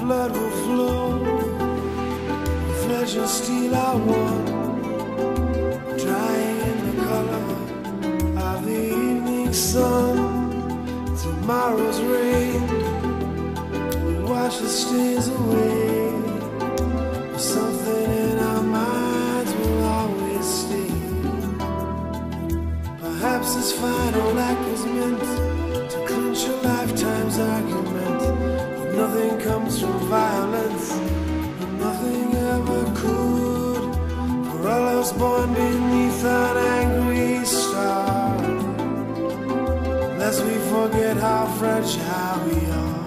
blood will flow, flesh and steel are one, drying in the color of the evening sun. Tomorrow's rain will wash the stains away, but something in our minds will always stay. Perhaps this final act was meant to clinch a lifetime's argument. But nothing comes from violence, and nothing ever could. For all of us born beneath an angry star, lest we forget how fragile we are.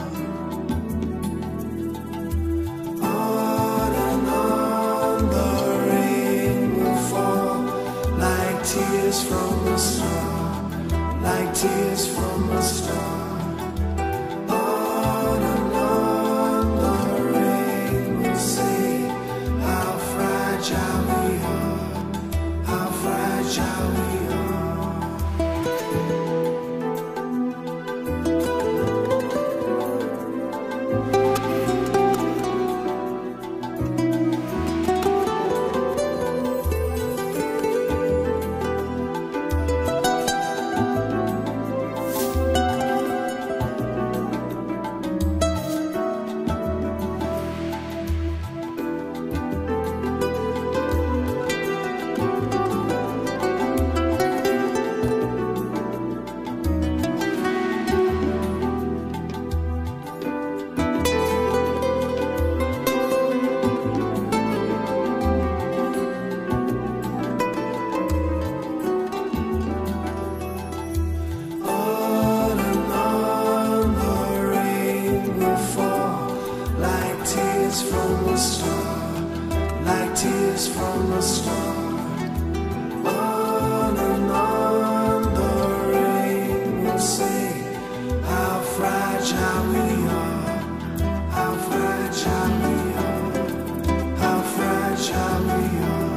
On and on the rain will fall, like tears from a star, like tears from a star. On and on the rain will say how fragile we are, how fragile we are. From a star, like tears from a star. On and on the rain will say how fragile we are, how fragile we are, how fragile we are.